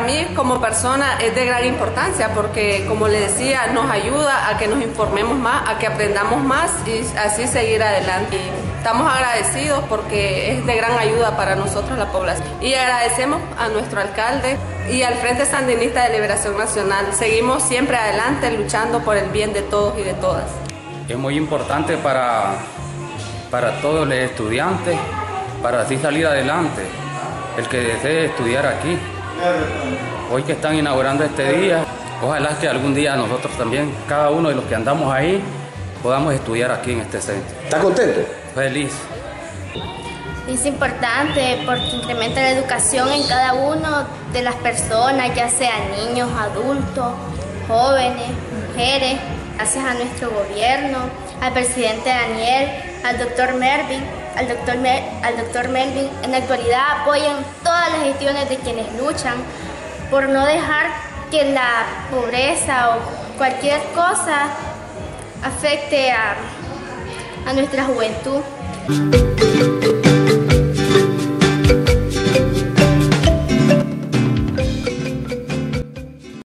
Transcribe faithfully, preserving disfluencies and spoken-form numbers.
mí como persona es de gran importancia porque, como le decía, nos ayuda a que nos informemos más, a que aprendamos más y así seguir adelante. Y estamos agradecidos porque es de gran ayuda para nosotros la población. Y agradecemos a nuestro alcalde y al Frente Sandinista de Liberación Nacional. Seguimos siempre adelante luchando por el bien de todos y de todas. Es muy importante para, para todos los estudiantes, para así salir adelante, el que desee estudiar aquí. Hoy que están inaugurando este día, ojalá que algún día nosotros también, cada uno de los que andamos ahí, podamos estudiar aquí en este centro. ¿Está contento? Feliz. Es importante porque incrementa la educación en cada uno de las personas, ya sean niños, adultos, jóvenes, mujeres. Gracias a nuestro gobierno, al presidente Daniel, al doctor Melvin, al doctor, Mer, al doctor Melvin, en la actualidad apoyan todas las gestiones de quienes luchan por no dejar que la pobreza o cualquier cosa afecte a, a nuestra juventud.